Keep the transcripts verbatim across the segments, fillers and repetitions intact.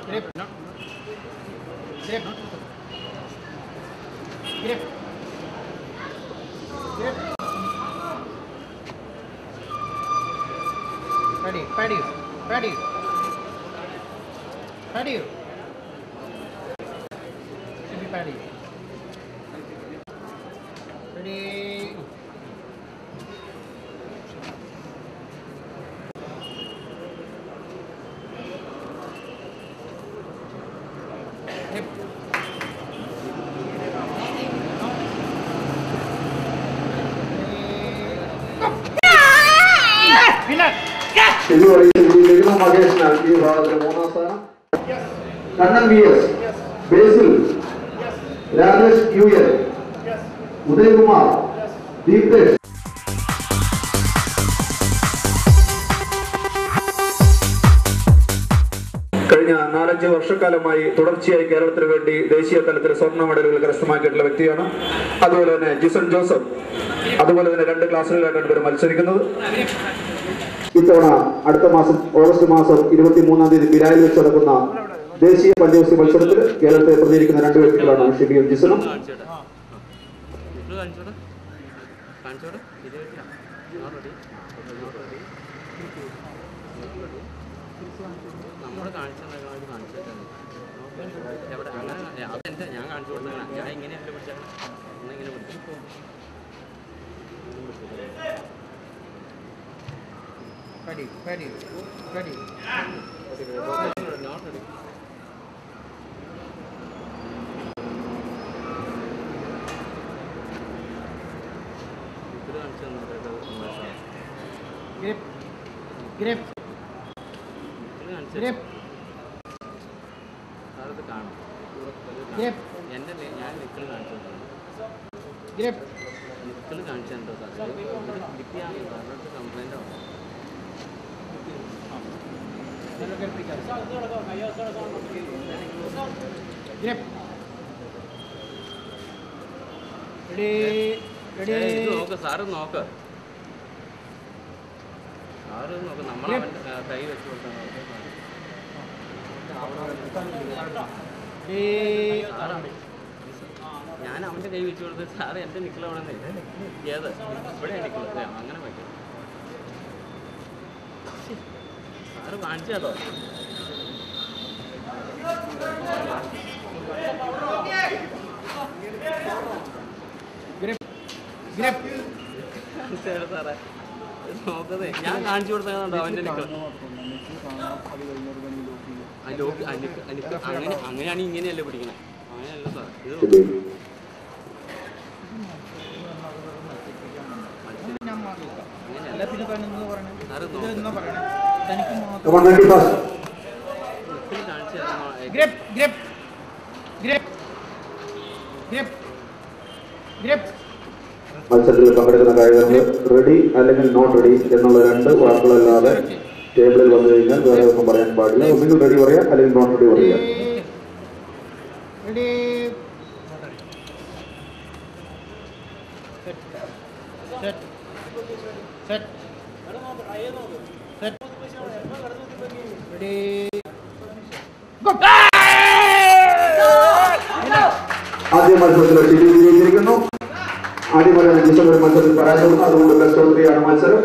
Grip. Grip. Grip. Grip. Ready. Ready. Ready. Ready. Should be ready. Ready. Kannan V S, Basil, Rajesh U L, Uday Kumar, Deepesh. കഴിഞ്ഞ നാലഞ്ച് വർഷക്കാലമായി തുടർച്ചയായി കേരളത്തിന് വേണ്ടി ദേശീയ തലത്തിൽ സ്വർണ്ണ മെഡലുകൾ കരസ്ഥമാക്കിയിട്ടുള്ള വ്യക്തിയാണ്. അതുപോലെ തന്നെ ജിസൺ ജോസഫ്, അതുപോലെ തന്നെ രണ്ട് ക്ലാസ്സുകളിലായിട്ടാണ് ഇവർ മത്സരിക്കുന്നത്. ഇത്തവണ അടുത്ത മാസം ഓഗസ്റ്റ് മാസം ഇരുപത്തി മൂന്നാം തീയതി ബിലായിൽ വെച്ച് നടക്കുന്ന ദേശീയ പഞ്ചവസ്തി മത്സരത്തിൽ കേരളത്തെ പ്രതിനിധീകരിക്കുന്ന രണ്ട് വ്യക്തികളാണ് ഷിബിയും ജിസണും. Ready, ready, ready. Not ready. Grip, grip, grip, grip, grip. Grip. Ready, ready. നോക്ക് സാറ് നോക്ക് സാറ് നോക്ക് നമ്മൾ കൈ വെച്ച് കൊടുത്താൽ ഞാൻ അവൻ്റെ കൈ വെച്ച് കൊടുത്ത് സാറ് എൻ്റെ നിക്കലാവണമെന്നേ ഏത് ഇവിടെ നിക്കല അങ്ങനെ പറ്റും സാറ് കാണിച്ചാലോ സാറേ നോക്കതേ ഞാൻ കാണിച്ചു കൊടുത്തോ അവൻ്റെ നിക്കൽ അങ്ങനെ അങ്ങനെയാണ് ഇങ്ങനെയല്ലേ പിടിക്കണേ അങ്ങനെയല്ല സാർ ഇത് മത്സരത്തിൽ പങ്കെടുക്കുന്ന കായികങ്ങൾ റെഡി അല്ലെങ്കിൽ നോട്ട് റെഡി എന്നുള്ള രണ്ട് വാക്കുകളല്ലാതെ ടേബിളിൽ വന്നു കഴിഞ്ഞാൽ വേറെ ഒന്നും പറയാൻ പാടില്ല. ഒന്നുകിൽ റെഡി പറയാം അല്ലെങ്കിൽ നോട്ട് റെഡി പറയാം. ആദ്യ മത്സരത്തിൽ ഷിബി വിജയിച്ചിരിക്കുന്നു. ആദ്യമായാണ് ഡിസംബർ മത്സരത്തിൽ പരാജയപ്പെടുന്നു. അതുകൊണ്ട് ബെസ്റ്റ് ഓഫ് ത്രീ ആണ് മത്സരം.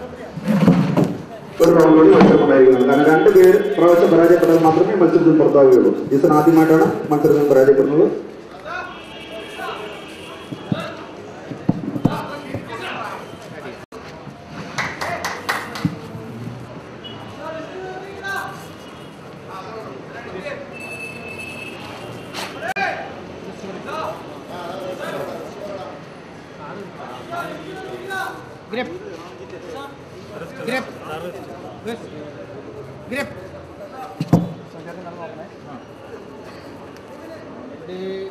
ഒരു റൗണ്ട് കൂടി മത്സരം ഉണ്ടായിരിക്കുന്നത്. കാരണം രണ്ട് പേര് പ്രാവശ്യം പരാജയപ്പെട്ടാൽ മാത്രമേ മത്സരത്തിൽ പുറത്താവുകയുള്ളൂ. ജിസൺ ആദ്യമായിട്ടാണ് മത്സരത്തിൽ പരാജയപ്പെടുന്നത്. Grip. Grip. Grip. Grip. Ready.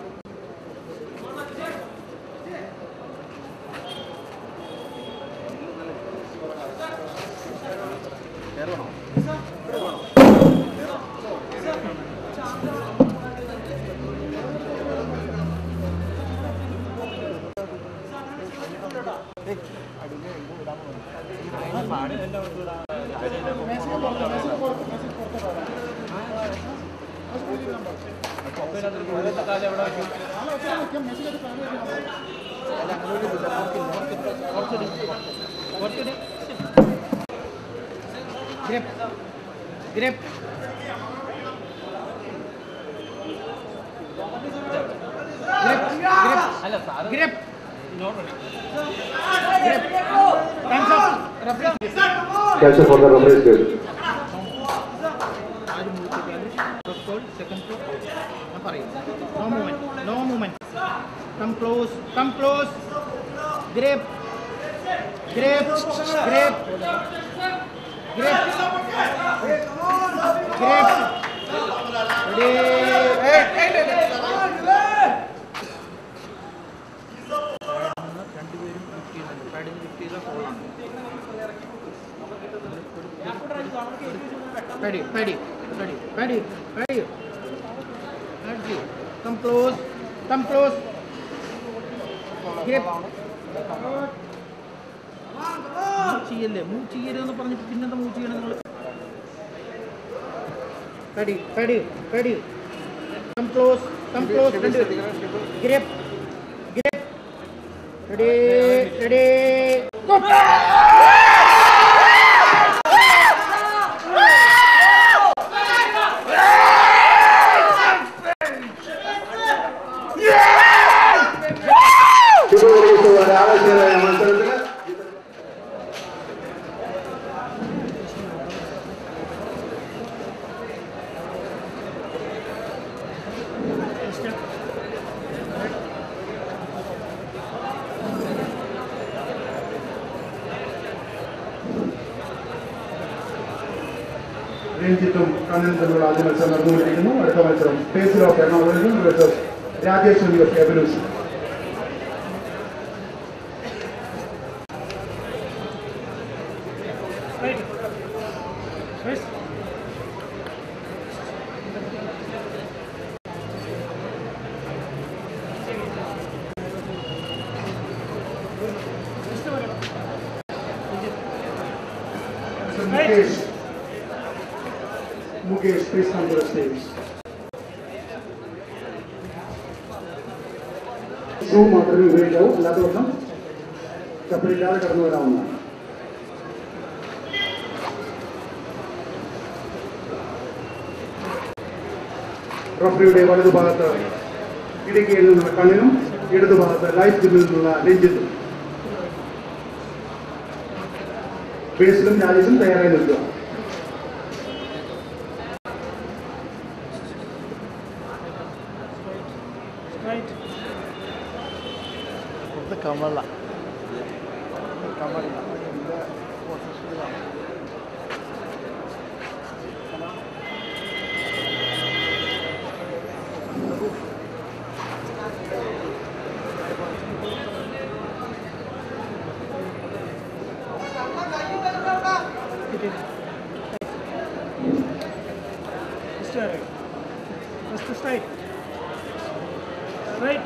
Grip. Grip. Grip. Grip. Grip. Time's up. Referee. Catch for the referee's game. First goal, second goal. No movement. No movement. Come close. Come close. Grip. Grip. Grip. Grip. Grip. Ready. Ready, ready, ready, ready, ready. Ready. Come close, come close. Grip. ചെയ്യല്ലേ move ചെയ്യരുതെന്ന് പറഞ്ഞിട്ട് പിന്നെന്താ move ചെയ്യണം നിങ്ങൾ ready ready ready come close come close grip grip ready ready go രഞ്ജിത്തും കണ്ണനും തമ്മിലുള്ള ആദ്യ മത്സരം നടന്നുകൊണ്ടിരിക്കുന്നു. അടുത്ത മത്സരം Basil of Ernakulam versus Rajeswari of Evolution. Mukesh, Mukesh, please come to the stage. Shoe മാത്രമേ ഉപയോഗിക്കാവൂ, അല്ലാതെ ഒന്നും ചപ്പലില്ലാതെ കടന്നു വരാവുന്നതാണ്. റഫറിയുടെ വലതുഭാഗത്ത് ഇടുക്കിയിൽ നിന്നുള്ള കണ്ണിനും ഇടതുഭാഗത്ത് ലൈഫ് ജിമ്മിൽ നിന്നുള്ള രഞ്ജിത്തും ബേസിലും രാജേഷും തയ്യാറായി നിൽക്കുക. Kamala Kamala First straight. Straight.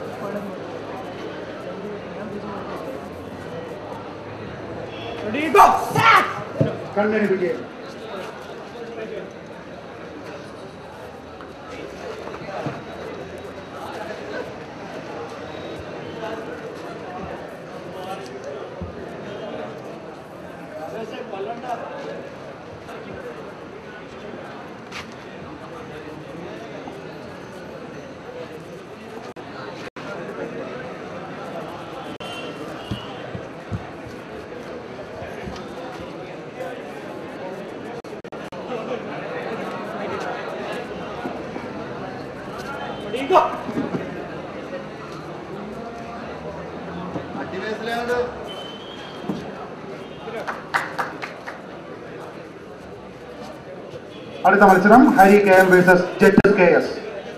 Ready, go! കണ്ണന് വിജയം. അടുത്ത മത്സരം Hari K M versus judges K S.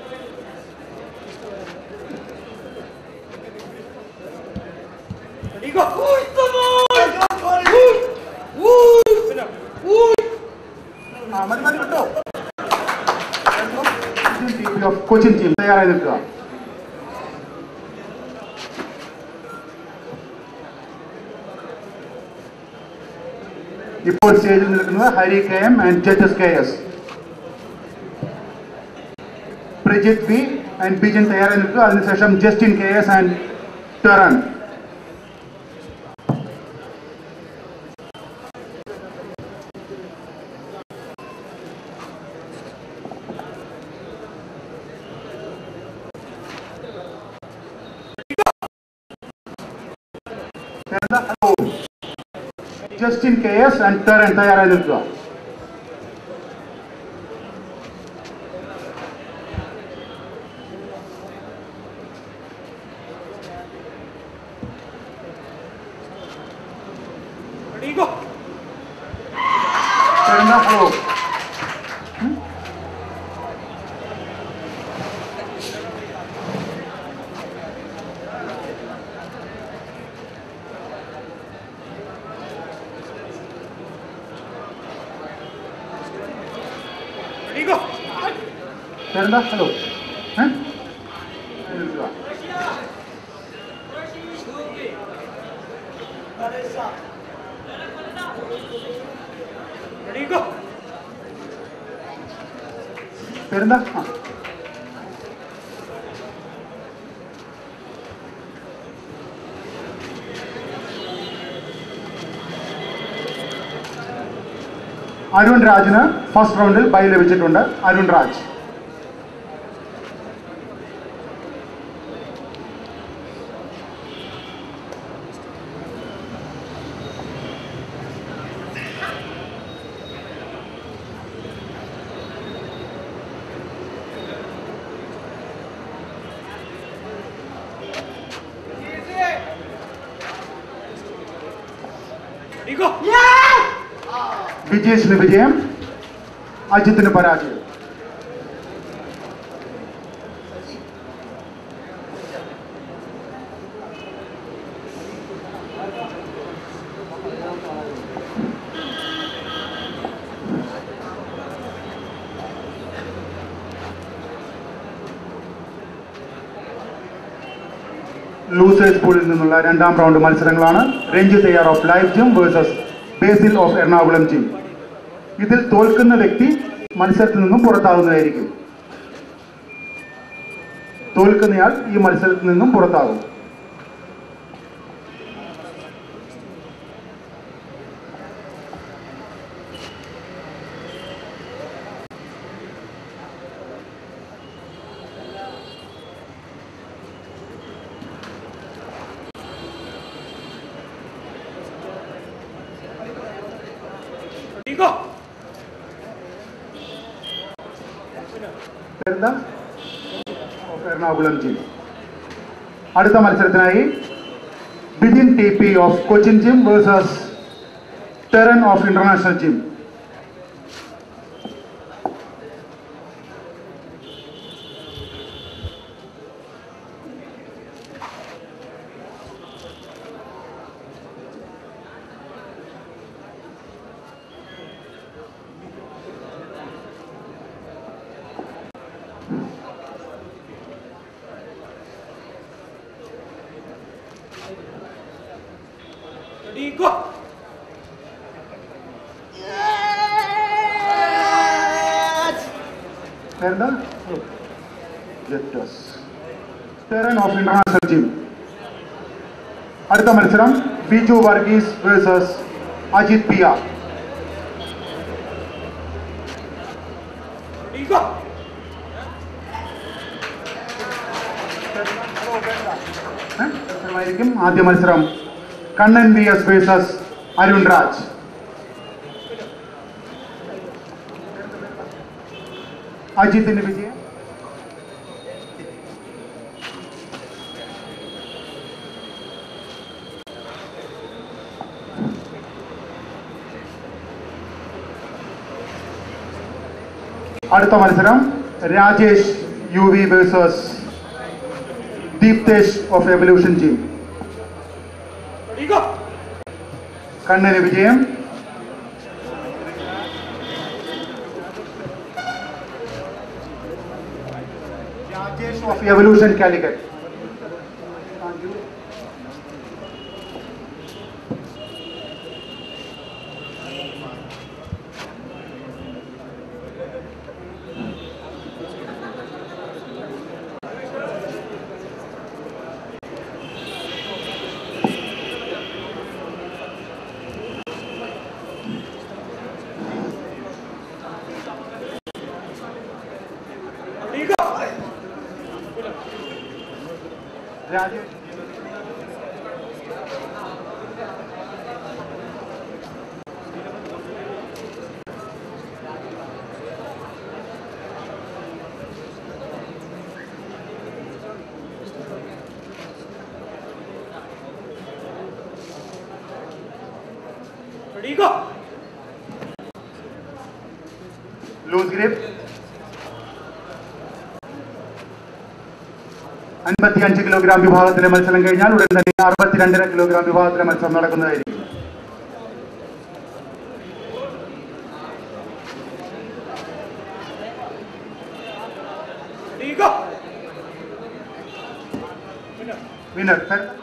Cochin team തയ്യാറായി നിൽക്കുക. ഇപ്പോൾ സ്റ്റേജിൽ നിൽക്കുന്നത് Hari K M and judges K S. Prajith B and Bijin തയ്യാറായി നിൽക്കുക. അതിനുശേഷം Justin K S and Terren. Justin K S and Terren തയ്യാറായി നിൽക്കുക. ഹലോ ചേരണ്ട ഹലോ പേരെന്താ? അരുൺ രാജിന് ഫസ്റ്റ് റൗണ്ടിൽ ബൈ ലഭിച്ചിട്ടുണ്ട്. അരുൺ രാജ്. വിജേഷിന് വിജയം, അജിത്തിന് പരാജയം. ലൂസേഴ്സ് പൂളിൽ നിന്നുള്ള രണ്ടാം റൗണ്ട് മത്സരങ്ങളാണ്. രഞ്ജിത്ത് തയ്യാർ of life gym versus Basil of Ernakulam gym. ഇതിൽ തോൽക്കുന്ന വ്യക്തി മത്സരത്തിൽ നിന്നും പുറത്താകുന്നതായിരിക്കും. തോൽക്കുന്നയാൾ ഈ മത്സരത്തിൽ നിന്നും പുറത്താകും. എറണാകുളം ജിം. അടുത്ത മത്സരത്തിനായി Bijin T P of Cochin gym versus Terren of international gym. Terren of international gym. അടുത്ത മത്സരം Biju Varghese versus Ajith P R. ആദ്യ മത്സരം Kannan V S versus Arun Raj. അജിത്തിന്റെ വിജയം. അടുത്ത മത്സരം Rajesh U V versus Deepthesh of Evolution gym. കണ്ണന് വിജയം. Rajesh of Evolution Calicut. Rajesh Ready, go! Loose grip. അൻപത്തിയഞ്ച് കിലോഗ്രാം വിഭാഗത്തിലെ മത്സരം കഴിഞ്ഞാൽ ഉടൻ തന്നെ അറുപത്തിരണ്ടര കിലോഗ്രാം വിഭാഗത്തിലെ മത്സരം നടക്കുന്നതായിരിക്കും. Ready, go! Winner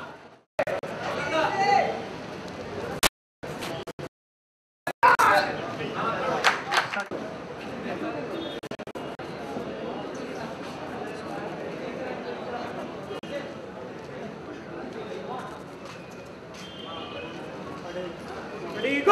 Ready, go!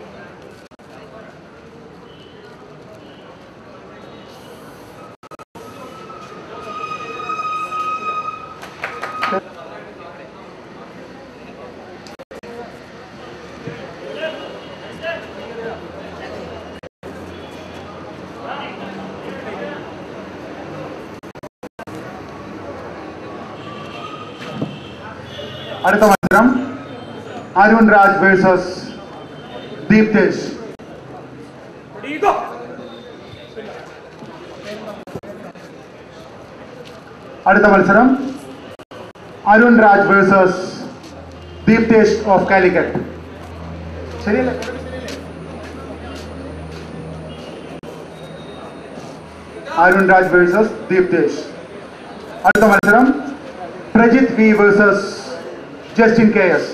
അടുത്ത മത്സരം Arun Raj versus Deepthesh. Ready, go! അടുത്ത മത്സരം അരുൺ രാജ് വേഴ്സസ് ദീപ്തേഷ് ഓഫ് കാലിക്കറ്റ്. ശരിയല്ലേ? അരുൺ രാജ് വേഴ്സസ് ദീപ്തേഷ്. അടുത്ത മത്സരം Prajith V versus Justin K S.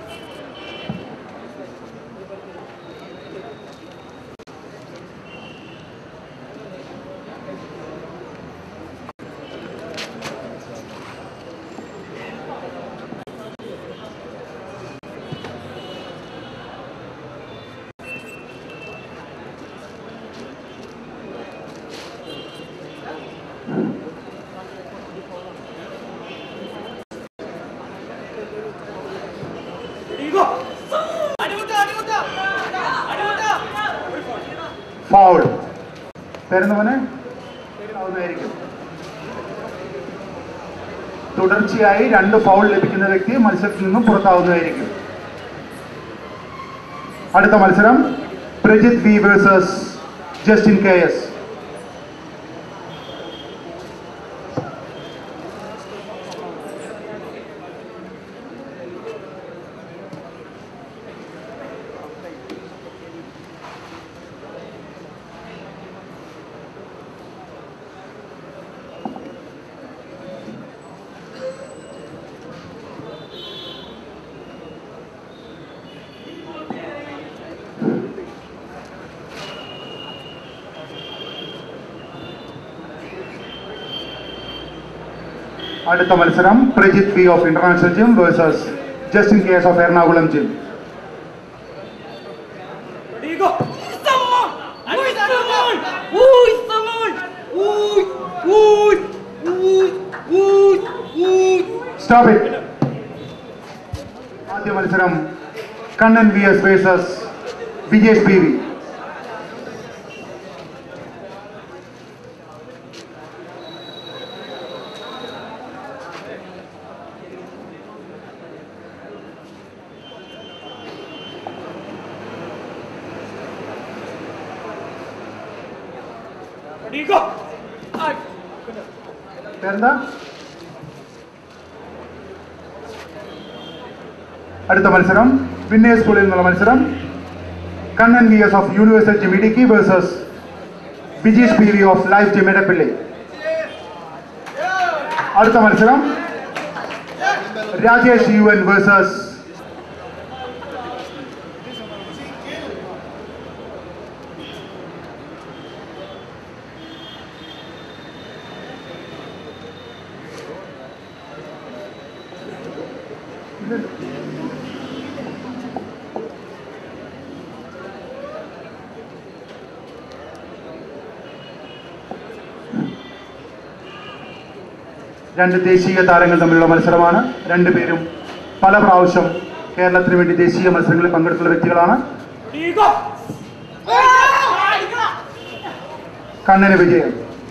Ready, go! അടിമുട്ട, അടിമുട്ട, അടിമുട്ട. ഫൗൾ. തരുന്നവന് ആവുന്നതായിരിക്കും. തുടർച്ചയായി രണ്ട് ഫൗൾ ലഭിക്കുന്ന വ്യക്തി മത്സരത്തിൽ നിന്നും പുറത്താവുന്നതായിരിക്കും. അടുത്ത മത്സരം Prajith V versus Justin K S. അടുത്ത മത്സരം Prajith V of international gym versus Justin K S of Ernakulam gym. Ready, go! Someone! Who is someone? Who is someone? Who? Who? Who? Who? Who? Stop it. ആദ്യ മത്സരം Kannan V S versus Vijesh P V. Ready, go! എന്താ? അടുത്ത മത്സരം winners പൂളിൽ നിന്നുള്ള മത്സരം Kannan V S of universal gym Idukki versus Vijeesh P V of life gym Edappally. അടുത്ത മത്സരം രാജേഷ് യു എൻ വേഴ്സസ് രണ്ട് ദേശീയ താരങ്ങൾ തമ്മിലുള്ള മത്സരമാണ്. രണ്ടുപേരും പല പ്രാവശ്യം കേരളത്തിന് വേണ്ടി ദേശീയ മത്സരങ്ങളിൽ പങ്കെടുത്തുള്ള വ്യക്തികളാണ്. കണ്ണന് വിജയം.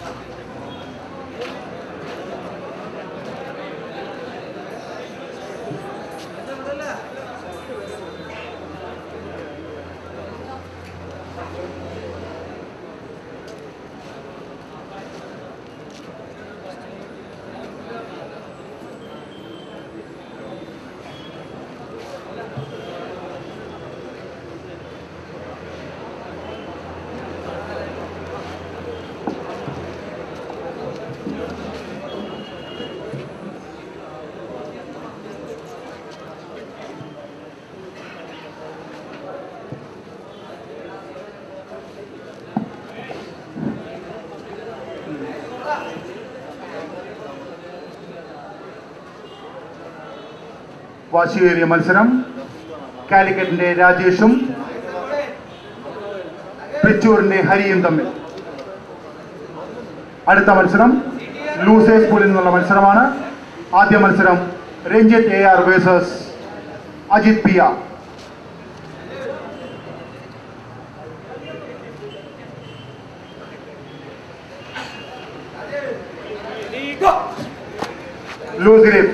വാശിയേറിയ മത്സരം. കാലിക്കറ്റിന്റെ രാജേഷും തൃച്ചൂരിന്റെ ഹരിയും തമ്മിൽ. അടുത്ത മത്സരം ലൂസേഴ്സ് സ്കൂളിൽ നിന്നുള്ള മത്സരമാണ്. ആദ്യ മത്സരം Ranjith A R versus Ajith P R. Loose grip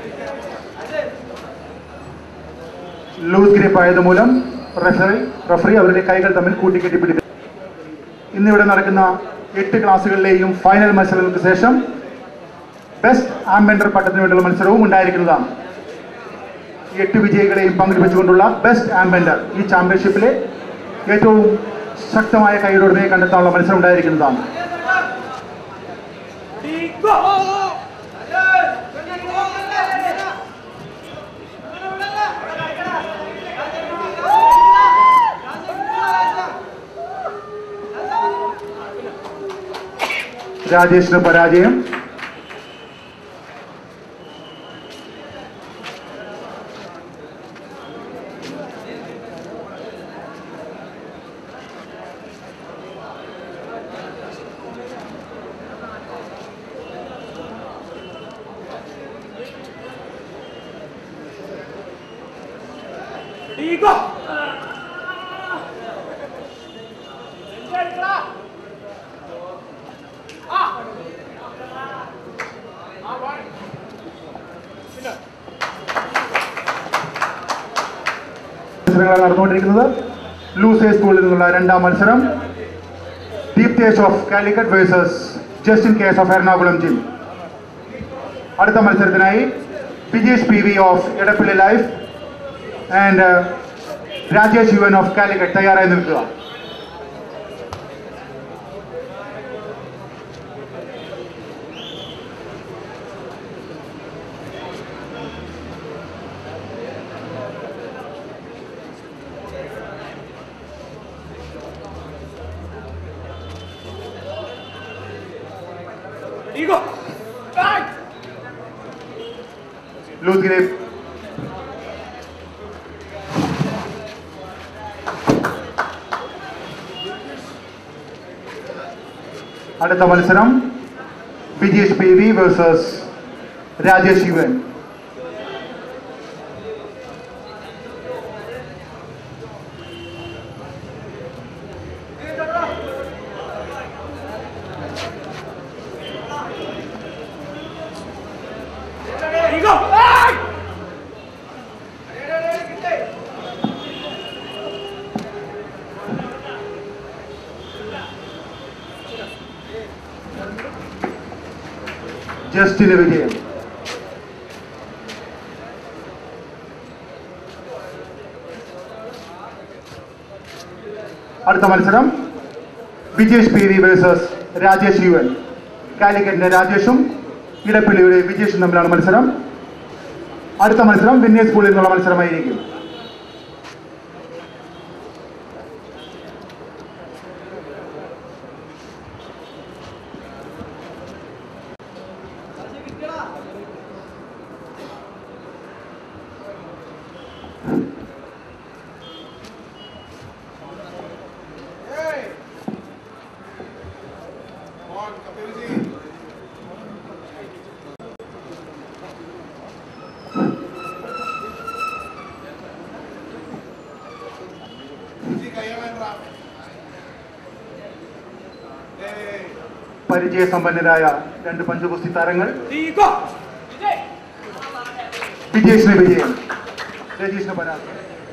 loose grip ആയതുമൂലം റഫറി റഫറി അവരുടെ കൈകൾ തമ്മിൽ കൂട്ടിക്കെട്ടിപ്പിടിക്കും. ഇന്നിവിടെ നടക്കുന്ന എട്ട് ക്ലാസ്സുകളിലെയും ഫൈനൽ മത്സരങ്ങൾക്ക് ശേഷം ബെസ്റ്റ് ആംബെൻഡർ പട്ടത്തിന് വേണ്ടിയുള്ള മത്സരവും ഉണ്ടായിരിക്കുന്നതാണ്. ഈ എട്ട് വിജയികളെയും പങ്കെടുപ്പിച്ചുകൊണ്ടുള്ള ബെസ്റ്റ് ആംബെൻഡർ ഈ ചാമ്പ്യൻഷിപ്പിലെ ഏറ്റവും ശക്തമായ കൈയുടെ കണ്ടെത്താനുള്ള മത്സരം ഉണ്ടായിരിക്കുന്നതാണ്. രാജേഷിന് പരാജയം. മത്സരങ്ങളാണ് നടന്നുകൊണ്ടിരിക്കുന്നത്. ലൂസേഴ്സ് സ്കൂളിൽ നിന്നുള്ള രണ്ടാം മത്സരം Deepthesh of Calicut versus Justin K S of Ernakulam gym. അടുത്ത മത്സരത്തിനായി Vijesh P V of Edappally life and Rajesh U N of Calicut തയ്യാറായി നിൽക്കുക. Loose grip. അടുത്ത മത്സരം Vijesh P V versus Rajesh U N. ജസ്റ്റിന് വിജയം. അടുത്ത മത്സരം Vijesh P V versus Rajesh U N. കാലിക്കറ്റിന്റെ രാജേഷും ഇടപ്പള്ളിയുടെ വിജേഷും തമ്മിലാണ് മത്സരം. അടുത്ത മത്സരം വിന്നേഴ്സ് സ്കൂളിൽ നിന്നുള്ള മത്സരമായിരിക്കും. പരിചയസമ്പന്നരായ രണ്ട് പഞ്ചഗുസ്തി താരങ്ങൾ. വിജേഷിന് വിജയം, രജീഷിന് പരാജയം.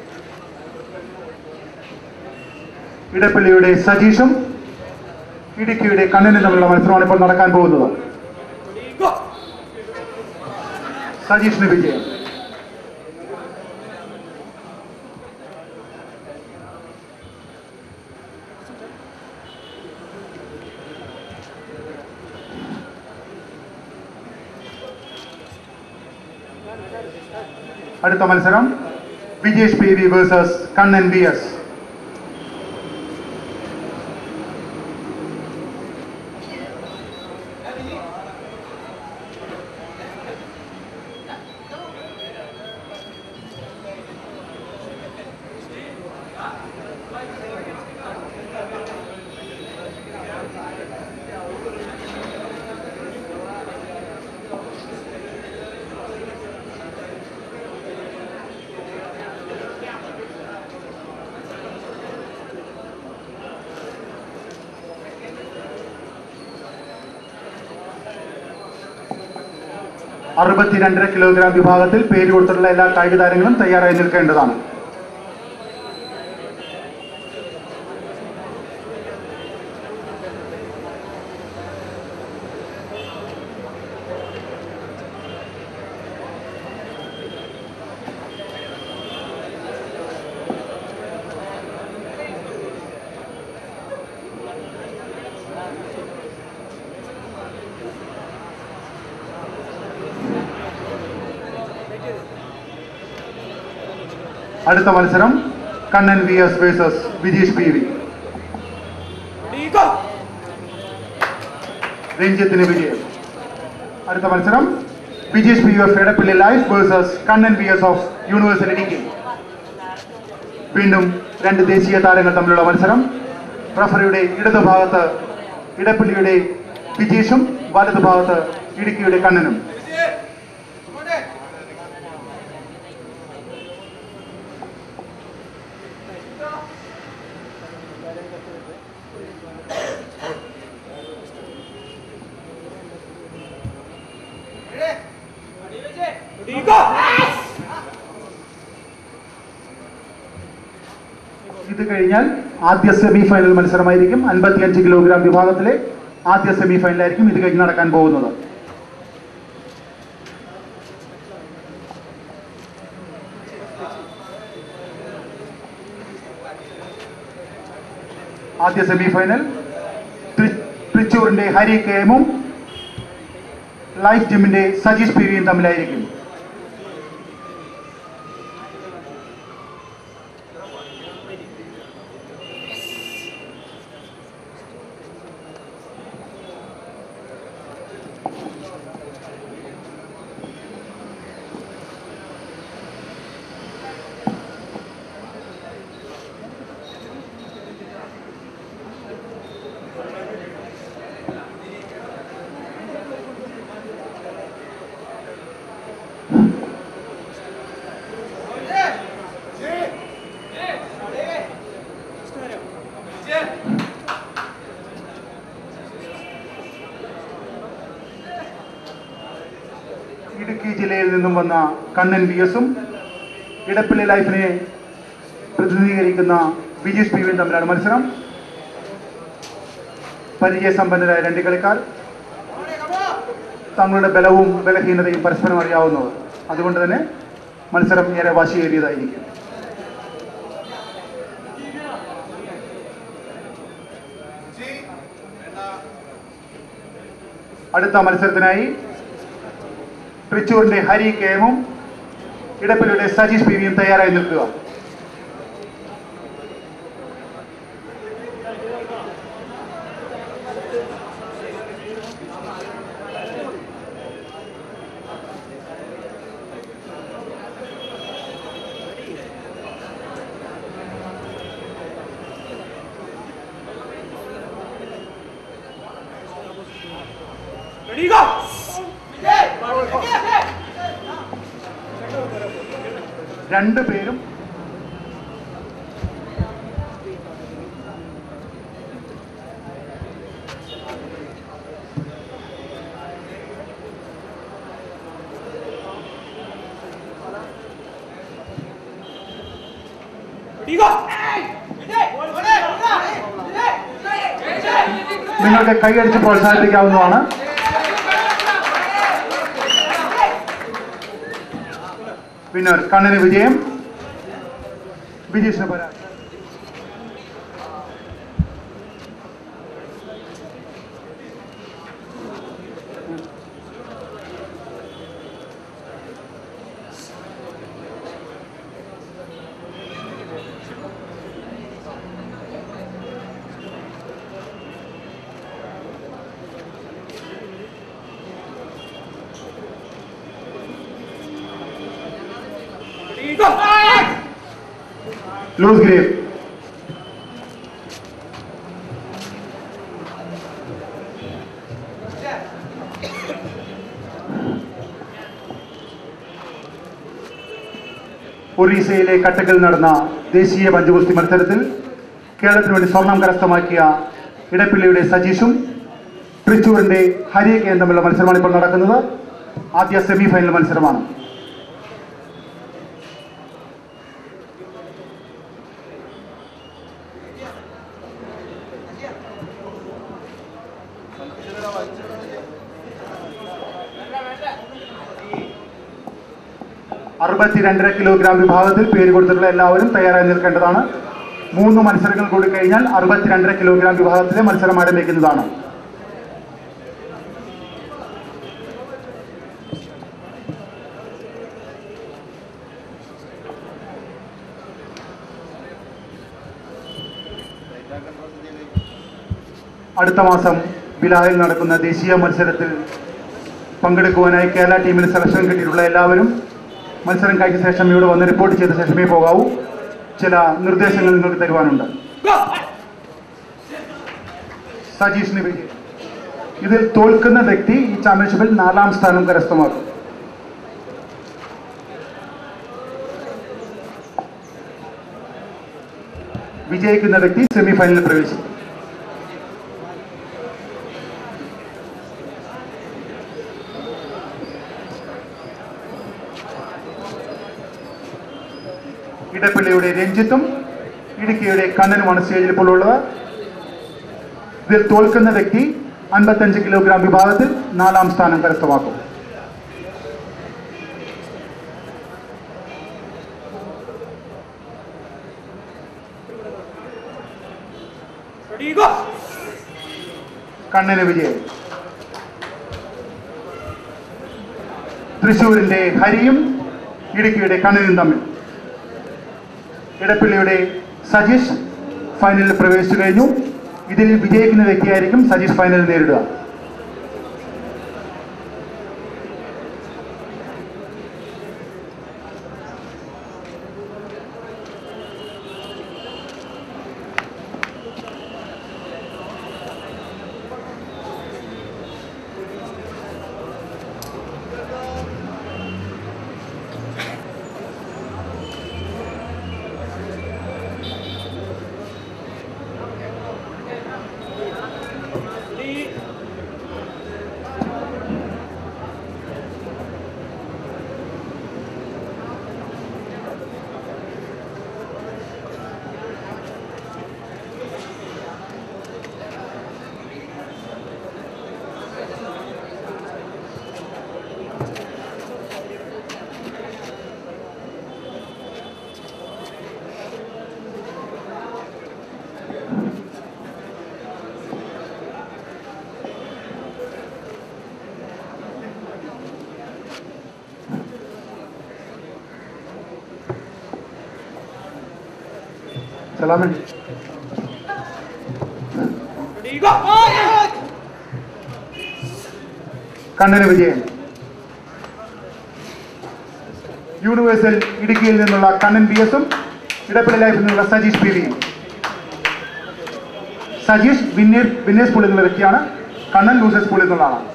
ഇടപ്പള്ളിയുടെ സജീഷും ഇടുക്കിയുടെ കണ്ണനും തമ്മിലുള്ള മത്സരമാണ് ഇപ്പോൾ നടക്കാൻ പോകുന്നത്. സജീഷിന് വിജയം. അടുത്ത മത്സരം Vijesh P V versus Kannan V S. അറുപത്തിരണ്ടര കിലോഗ്രാം വിഭാഗത്തിൽ പേര് കൊടുത്തിട്ടുള്ള എല്ലാ കായിക താരങ്ങളും തയ്യാറായി നിൽക്കേണ്ടതാണ്. അടുത്ത മത്സരം Kannan V S versus Vijeesh P V. രഞ്ജിത്തിന് വിജയം. അടുത്ത മത്സരം Vijeesh P F Edappally life versus Kannan V S of university Idukki. വീണ്ടും രണ്ട് ദേശീയ താരങ്ങൾ തമ്മിലുള്ള മത്സരം. റഫറിയുടെ ഇടതുഭാഗത്ത് ഇടപ്പള്ളിയുടെ വിജീഷും വലതുഭാഗത്ത് ഇടുക്കിയുടെ കണ്ണനും. ഇത് കഴിഞ്ഞാൽ ആദ്യ സെമി ഫൈനൽ മത്സരമായിരിക്കും. അൻപത്തിയഞ്ച് കിലോഗ്രാം വിഭാഗത്തിലെ ആദ്യ സെമി ഫൈനലായിരിക്കും ഇത് കഴിഞ്ഞ് നടക്കാൻ പോകുന്നത്. ആദ്യ സെമി ഫൈനൽ തൃശ്ശൂരിന്റെ ഹരി കെ എമ്മും ലൈഫ് ജിമ്മിന്റെ സജീഷ് പി വിയും തമ്മിലായിരിക്കും. ഇടുക്കി ജില്ലയിൽ നിന്നും വന്ന കണ്ണൻ വി എസും ഇടപ്പള്ളി ലൈഫിനെ പ്രതിനിധീകരിക്കുന്ന വിജീഷ് പി വിയും തമ്മിലാണ് മത്സരം. പരിചയസമ്പന്നരായ രണ്ട് കളിക്കാർ, തങ്ങളുടെ ബലവും ബലഹീനതയും പരസ്പരം അറിയാവുന്നവർ. അതുകൊണ്ട് തന്നെ മത്സരം ഏറെ വാശിയേറിയതായിരിക്കും. അടുത്ത മത്സരത്തിനായി തൃശ്ശൂരിന്റെ ഹരി കെ എമ്മും ഇടപ്പള്ളിയുടെ സജീഷ് പി വിയും തയ്യാറായി നിൽക്കുക. രണ്ടു പേരും നിങ്ങൾക്ക് കൈയടിച്ച് പ്രോത്സാഹിപ്പിക്കാവുന്നതാണ്. വിന്നർ കണ്ണന് വിജയം, ബിജീഷിന് പരാജയം. Loose grip. ഒറീസയിലെ കട്ടക്കിൽ നടന്ന ദേശീയ പഞ്ചഗുസ്തി മത്സരത്തിൽ കേരളത്തിന് വേണ്ടി സ്വർണം കരസ്ഥമാക്കിയ ഇടപ്പള്ളിയുടെ സജീഷും തൃശ്ശൂരിന്റെ ഹരിയൊക്കെയും തമ്മിലുള്ള മത്സരമാണ് ഇപ്പോൾ നടക്കുന്നത്. ആദ്യ സെമി ഫൈനൽ മത്സരമാണ്. അറുപത്തിരണ്ടര കിലോഗ്രാം വിഭാഗത്തിൽ പേര് കൊടുത്തിട്ടുള്ള എല്ലാവരും തയ്യാറായി നിൽക്കേണ്ടതാണ്. മൂന്ന് മത്സരങ്ങൾ കൂടി കഴിഞ്ഞാൽ അറുപത്തിരണ്ടര കിലോഗ്രാം വിഭാഗത്തിലെ മത്സരം ആരംഭിക്കുന്നതാണ്. അടുത്ത മാസം ബിലാഹിൽ നടക്കുന്ന ദേശീയ മത്സരത്തിൽ പങ്കെടുക്കുവാനായി കേരള ടീമിന് സെലക്ഷൻ കിട്ടിയിട്ടുള്ള എല്ലാവരും മത്സരം കഴിഞ്ഞ ശേഷം ഇവിടെ വന്ന് റിപ്പോർട്ട് ചെയ്ത ശേഷമേ പോകാവൂ. ചില നിർദ്ദേശങ്ങൾ നിങ്ങൾക്ക് തരുവാനുണ്ട്. സജീഷിന് വിജയം. ഇതിൽ തോൽക്കുന്ന വ്യക്തി ഈ ചാമ്പ്യൻഷിപ്പിൽ നാലാം സ്ഥാനം കരസ്ഥമാക്കും. വിജയിക്കുന്ന വ്യക്തി സെമി ഫൈനലിൽ പ്രവേശിക്കും. ഇടപ്പള്ളിയുടെ രഞ്ജിത്തും ഇടുക്കിയുടെ കണ്ണനുമാണ് സ്റ്റേജിൽ ഇപ്പോൾ ഉള്ളത്. ഇതിൽ തോൽക്കുന്ന വ്യക്തി അൻപത്തഞ്ച് കിലോഗ്രാം വിഭാഗത്തിൽ നാലാം സ്ഥാനം കരസ്ഥമാക്കും. കണ്ണന് വിജയം. തൃശ്ശൂരിന്റെ ഹരിയും ഇടുക്കിയുടെ കണ്ണനും തമ്മിൽ. ഇടപ്പള്ളിയുടെ സജീഷ് ഫൈനലിൽ പ്രവേശിച്ചു കഴിഞ്ഞു. ഇതിൽ വിജയിക്കുന്ന വ്യക്തിയായിരിക്കും സജീഷ് ഫൈനലിൽ നേരിടുക. സലാമൻ കണ്ണന് വിജയം. യൂണിവേഴ്സൽ ഇടുക്കിയിൽ നിന്നുള്ള കണ്ണൻ ബി എസും ഇടപ്പള്ളി ലൈഫിൽ നിന്നുള്ള സജീഷ് പി വിയും. സജീഷ് വിന്നേഴ്സ് വിന്നേഴ്സ് പൂളിൽ നിന്നുള്ള വ്യക്തിയാണ്. കണ്ണൻ ലൂസേഴ്സ് പൂളിൽ നിന്നുള്ള ആളാണ്.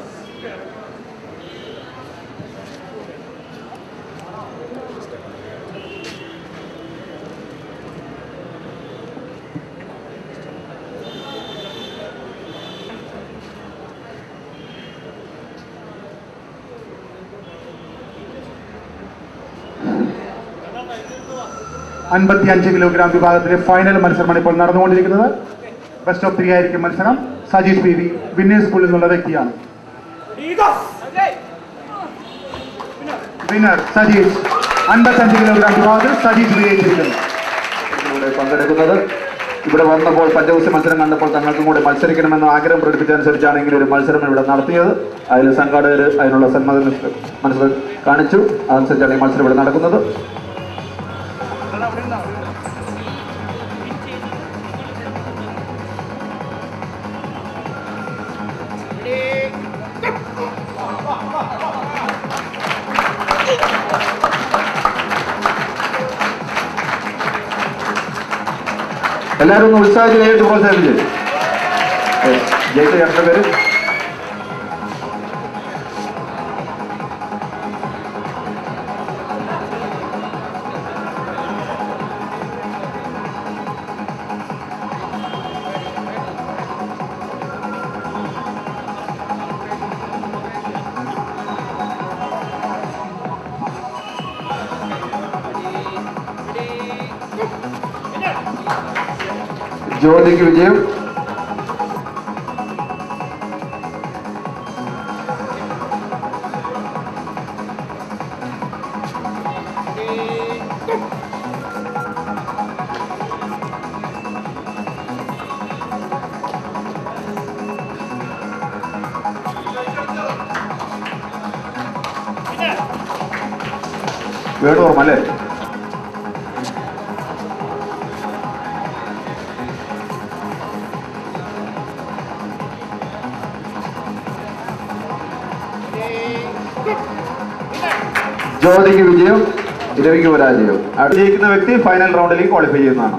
അൻപത്തി അഞ്ച് കിലോഗ്രാം വിഭാഗത്തിലെ ഫൈനൽ മത്സരമാണ് ഇപ്പോൾ നടന്നുകൊണ്ടിരിക്കുന്നത്. ബെസ്റ്റ് ഓഫ് ത്രീ ആയിരിക്കും മത്സരം. സജീഷ് പി വി വിന്നേഴ്സ് പൂളിൽ നിന്നുള്ള വ്യക്തിയാണ്. വിന്നർ സജീഷ്, അൻപത്തഞ്ച് കിലോഗ്രാം വിഭാഗത്തിൽ സജീഷ് വിജയിച്ചിരിക്കുന്നു. പങ്കെടുക്കുന്നത് ഇവിടെ വന്നപ്പോൾ പഞ്ചവസ്യ മത്സരം കണ്ടപ്പോൾ തങ്ങൾക്കും കൂടി മത്സരിക്കണമെന്ന് ആഗ്രഹം പ്രകടിപ്പിച്ചതനുസരിച്ചാണ് ഇങ്ങനെ ഒരു മത്സരം ഇവിടെ നടത്തിയത്. അതിൽ സംഘാടകർ അതിനുള്ള സന്മതം മനസ്സിൽ കാണിച്ചു. അതനുസരിച്ചാണ് ഈ മത്സരം ഇവിടെ നടക്കുന്നത്. എല്ലാവരും ഒന്ന് ഉത്സാഹിച്ച് നേരിട്ട് പ്രോത്സാഹിപ്പിച്ച് ജയിച്ച രണ്ട് പേര് ജ്യോതിക്ക് വിജയം. വേണു ഓർമ്മ അല്ലേ? ജ്യോതിക്ക് വിജയം, രവിക്ക് പരാജയം. അവിടെ ജയിക്കുന്ന വ്യക്തി ഫൈനൽ റൗണ്ടിലേക്ക് ക്വാളിഫൈ ചെയ്യുന്നതാണ്.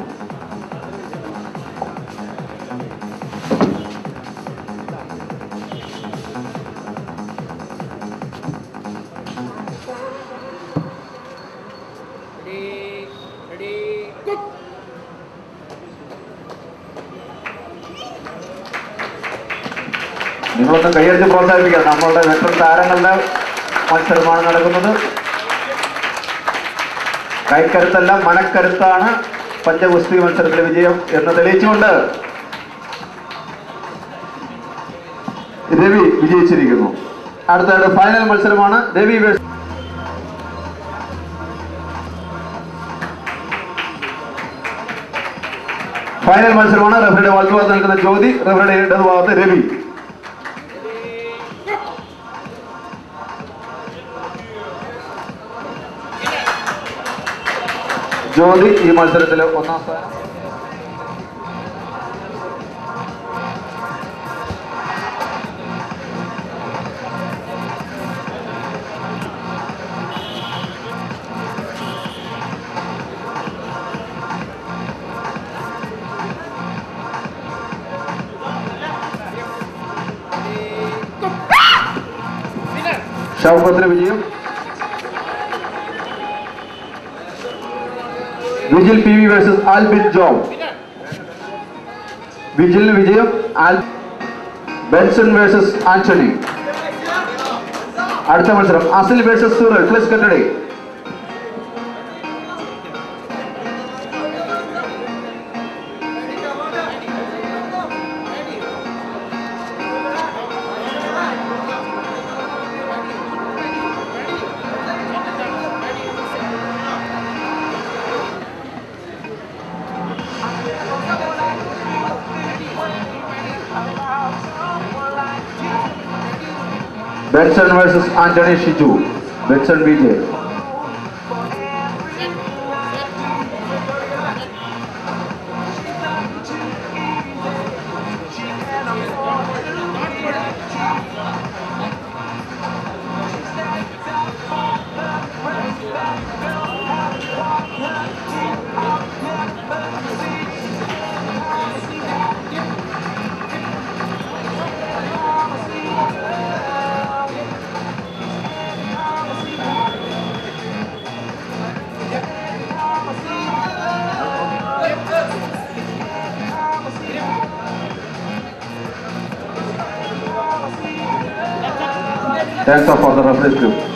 നിങ്ങളൊന്ന് കൈയടിച്ച് പ്രോത്സാഹിപ്പിക്കണം. നമ്മളുടെ വെറ്ററൻ താരങ്ങളുടെ മത്സരമാണ് നടക്കുന്നത്. കൈക്കരുത്തല്ല, മനക്കരുത്താണ് പഞ്ചഗുസ്തി മത്സരത്തിലെ വിജയം എന്ന് തെളിയിച്ചുകൊണ്ട് രവി വിജയിച്ചിരിക്കുന്നു. അടുത്തത് ഫൈനൽ മത്സരമാണ്. രവി ഫൈനൽ മത്സരമാണ്. റഫറിയുടെ വലതുഭാഗത്ത് നിൽക്കുന്ന ജ്യോതി, റഫറിയുടെ ഇടതുഭാഗത്ത് രവി. ജ്യോതി ഈ മത്സരത്തിൽ ഒന്നാം സ്ഥാനം. ഷൗക്കത്തിന് വിജയം. Vijil P V versus Albin John. വിജിലിന് വിജയം. Benson versus Anthony. അടുത്ത മത്സരം അസിൽ വേഴ്സസ് സൂറൽ പ്ലസ് കട്ടഡേ. Benson versus Anthony Shiju. Benson Vijay. Thanks for the reference group.